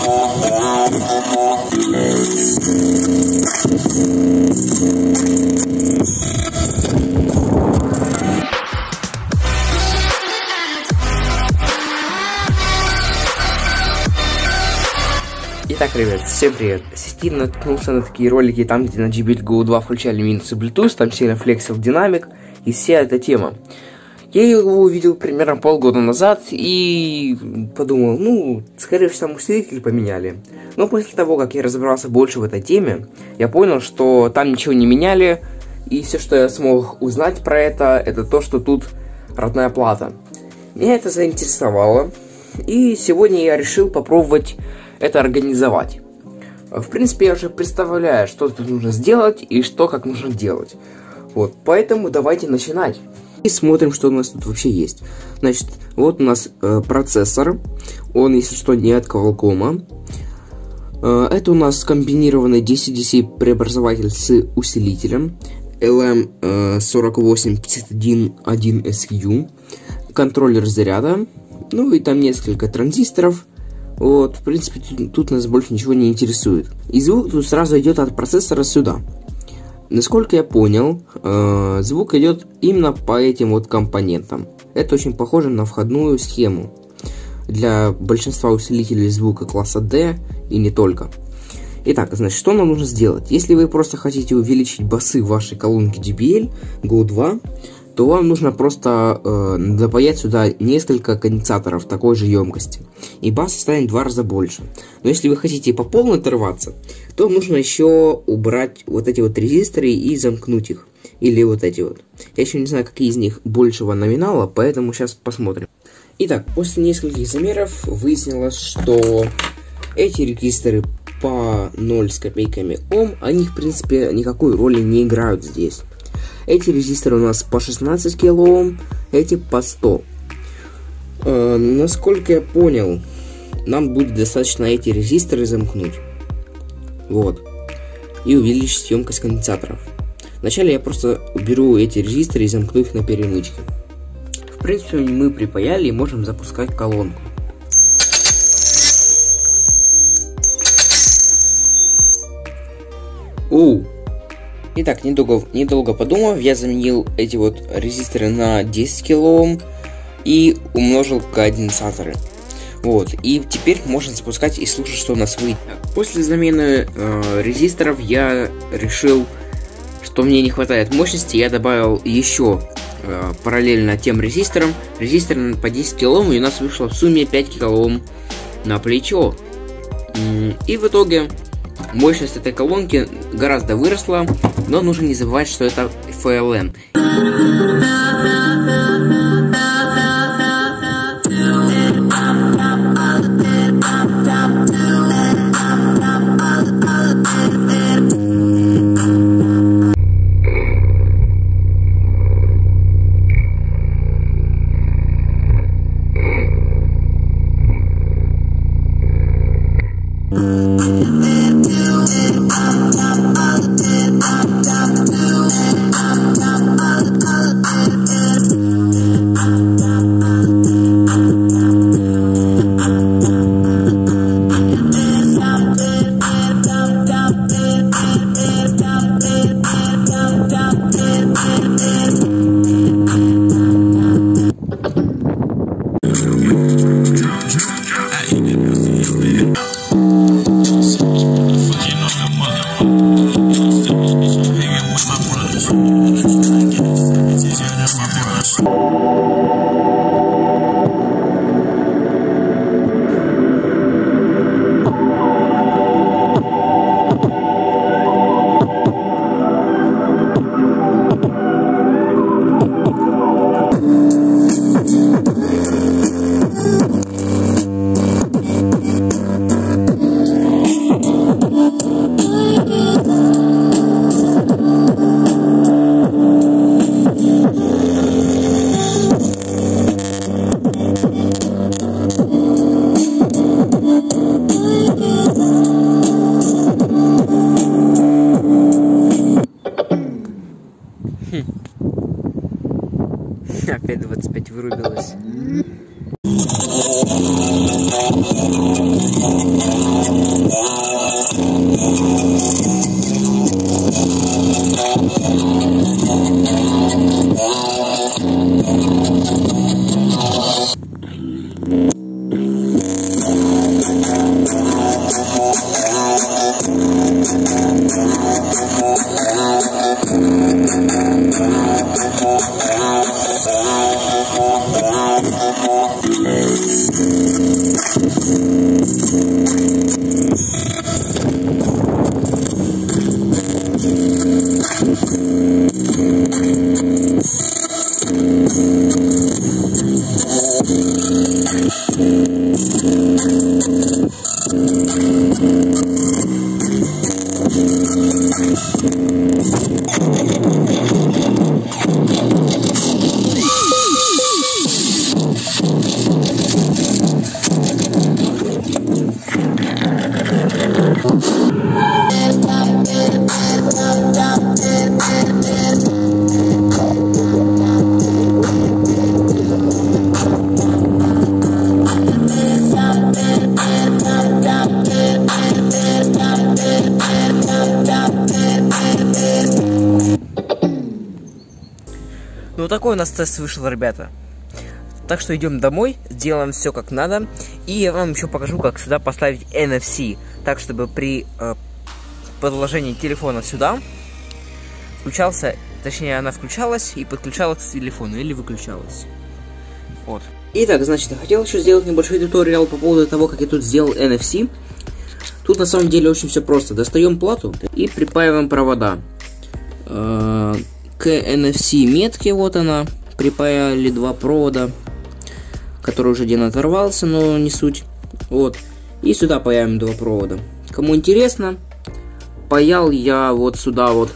Итак, ребят, всем привет. Сети наткнулся на такие ролики, там где на JBL Go 2 включали минусы Bluetooth, там сильно флексил динамик и вся эта тема. Я его увидел примерно полгода назад и подумал, ну, скорее всего, там усилители поменяли. Но после того, как я разобрался больше в этой теме, я понял, что там ничего не меняли, и все, что я смог узнать про это то, что тут родная плата. Меня это заинтересовало, и сегодня я решил попробовать это организовать. В принципе, я уже представляю, что тут нужно сделать и что как нужно делать. Вот, поэтому давайте начинать. И смотрим, что у нас тут вообще есть. Значит, вот у нас процессор. Он, если что, не от Qualcomm. Это у нас комбинированный DC-DC преобразователь с усилителем. LM48511SU. Контроллер заряда. Ну и там несколько транзисторов. Вот, в принципе, тут нас больше ничего не интересует. И звук тут сразу идет от процессора сюда. Насколько я понял, звук идет именно по этим вот компонентам. Это очень похоже на входную схему для большинства усилителей звука класса D и не только. Итак, значит, что нам нужно сделать? Если вы просто хотите увеличить басы в вашей колонке JBL Go 2, то вам нужно просто запаять сюда несколько конденсаторов такой же емкости. И бас станет в 2 раза больше. Но если вы хотите по полной оторваться, то нужно еще убрать вот эти вот резисторы и замкнуть их. Или вот эти вот. Я еще не знаю, какие из них большего номинала, поэтому сейчас посмотрим. Итак, после нескольких замеров выяснилось, что эти резисторы по 0 с копейками Ом, они в принципе никакой роли не играют здесь. Эти резисторы у нас по 16 кОм, эти по 100. Насколько я понял, нам будет достаточно эти резисторы замкнуть. Вот. И увеличить емкость конденсаторов. Вначале я просто уберу эти резисторы и замкну их на перемычке. В принципе, мы припаяли и можем запускать колонку. Оу! Итак, недолго подумав, я заменил эти вот резисторы на 10 кОм и умножил конденсаторы. Вот, и теперь можно запускать и слушать, что у нас выйдет. После замены резисторов я решил, что мне не хватает мощности, я добавил еще параллельно тем резисторам по 10 кОм, и у нас вышло в сумме 5 кОм на плечо. И в итоге мощность этой колонки гораздо выросла, но нужно не забывать, что это FLN. вот такой у нас тест вышел, ребята. Так что идем домой, сделаем все как надо. И я вам еще покажу, как сюда поставить NFC. Так, чтобы при подложении телефона сюда включался, точнее она включалась и подключалась к телефону или выключалась. Вот. Итак, значит, я хотел еще сделать небольшой туториал по поводу того, как я тут сделал NFC. Тут на самом деле очень все просто. Достаем плату и припаиваем провода. К NFC метке, вот она, припаяли 2 провода, который уже один оторвался, но не суть. Вот. И сюда паяем 2 провода. Кому интересно, паял я вот сюда вот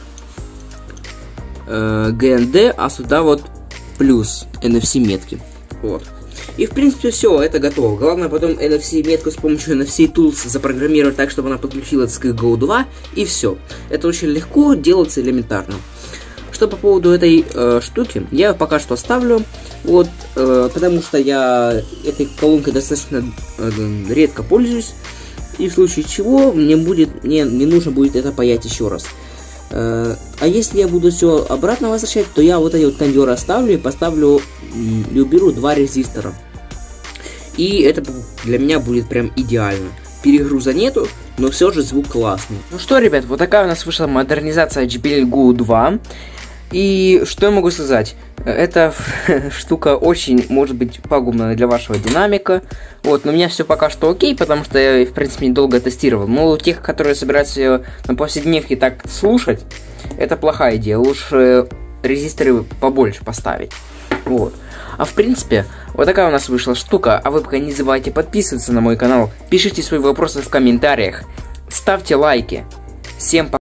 GND, а сюда вот плюс NFC метки. Вот. И в принципе все, это готово. Главное потом NFC метку с помощью NFC Tools запрограммировать так, чтобы она подключилась к Go 2, и все. Это очень легко, делается элементарно. Что по поводу этой штуки, я пока что оставлю, вот, потому что я этой колонкой достаточно редко пользуюсь, и в случае чего мне не нужно будет это паять еще раз. А если я буду все обратно возвращать, то я вот эти вот кондеры оставлю и поставлю и уберу 2 резистора. И это для меня будет прям идеально. Перегруза нету, но все же звук классный. Ну что, ребят, вот такая у нас вышла модернизация JBL Go 2. И что я могу сказать? Эта штука очень может быть пагубна для вашего динамика. Вот, но у меня все пока что окей, потому что я, в принципе, недолго тестировал. Но у тех, которые собираются на повседневке так слушать, это плохая идея. Лучше резисторы побольше поставить. Вот. А в принципе, вот такая у нас вышла штука. А вы пока не забывайте подписываться на мой канал. Пишите свои вопросы в комментариях. Ставьте лайки. Всем пока.